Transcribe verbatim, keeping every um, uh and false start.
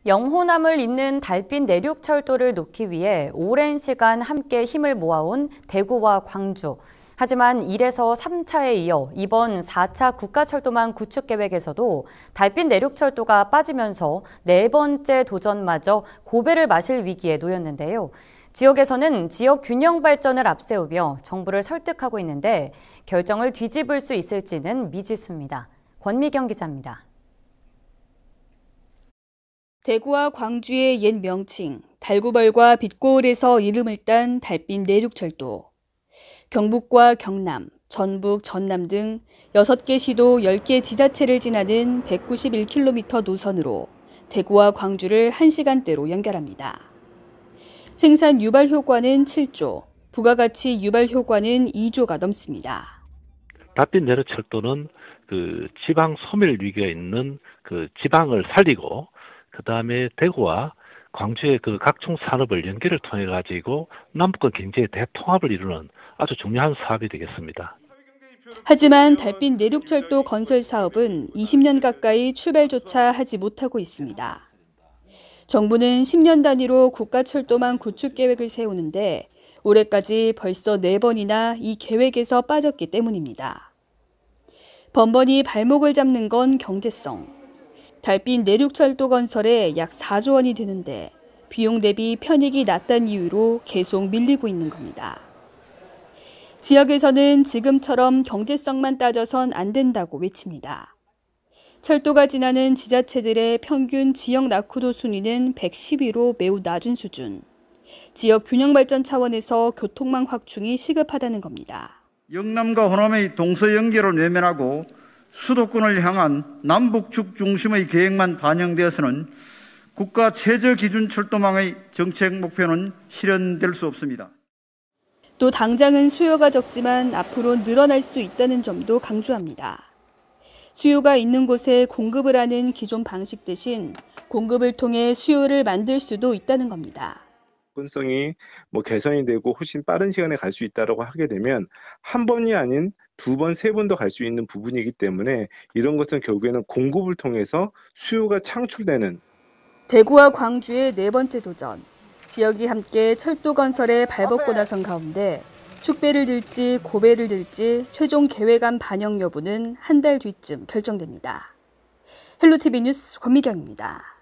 영호남을 잇는 달빛 내륙철도를 놓기 위해 오랜 시간 함께 힘을 모아온 대구와 광주. 하지만 일에서 삼 차에 이어 이번 사 차 국가철도망 구축 계획에서도 달빛 내륙철도가 빠지면서 네 번째 도전마저 고배를 마실 위기에 놓였는데요. 지역에서는 지역 균형 발전을 앞세우며 정부를 설득하고 있는데 결정을 뒤집을 수 있을지는 미지수입니다. 권미경 기자입니다. 대구와 광주의 옛 명칭, 달구벌과 빛고을에서 이름을 딴 달빛 내륙철도. 경북과 경남, 전북, 전남 등 여섯 개 시도 열 개 지자체를 지나는 백구십일 킬로미터 노선으로 대구와 광주를 한 시간대로 연결합니다. 생산 유발 효과는 칠 조, 부가가치 유발 효과는 이 조가 넘습니다. 달빛 내륙철도는 그 지방 소멸 위기가 있는 그 지방을 살리고 그 다음에 대구와 광주의 그 각종 산업을 연계를 통해 가지고 남북권 경제의 대통합을 이루는 아주 중요한 사업이 되겠습니다. 하지만 달빛 내륙철도 건설 사업은 이십 년 가까이 출발조차 하지 못하고 있습니다. 정부는 십 년 단위로 국가철도망 구축 계획을 세우는데 올해까지 벌써 네 번이나 이 계획에서 빠졌기 때문입니다. 번번이 발목을 잡는 건 경제성. 달빛 내륙철도 건설에 약 사 조 원이 드는데 비용 대비 편익이 낮다는 이유로 계속 밀리고 있는 겁니다. 지역에서는 지금처럼 경제성만 따져선 안 된다고 외칩니다. 철도가 지나는 지자체들의 평균 지역 낙후도 순위는 백십위로 매우 낮은 수준. 지역 균형 발전 차원에서 교통망 확충이 시급하다는 겁니다. 영남과 호남의 동서 연결을 외면하고 수도권을 향한 남북축 중심의 계획만 반영되어서는 국가 최저 기준 철도망의 정책 목표는 실현될 수 없습니다. 또 당장은 수요가 적지만 앞으로 늘어날 수 있다는 점도 강조합니다. 수요가 있는 곳에 공급을 하는 기존 방식 대신 공급을 통해 수요를 만들 수도 있다는 겁니다. 접근성이 뭐 개선이 되고 훨씬 빠른 시간에 갈 수 있다고 하게 되면 한 번이 아닌 두 번, 세 번도 갈 수 있는 부분이기 때문에 이런 것은 결국에는 공급을 통해서 수요가 창출되는. 대구와 광주의 네 번째 도전. 지역이 함께 철도 건설에 발벗고 나선 가운데 축배를 들지 고배를 들지 최종 계획안 반영 여부는 한 달 뒤쯤 결정됩니다. 헬로티비 뉴스 권미경입니다.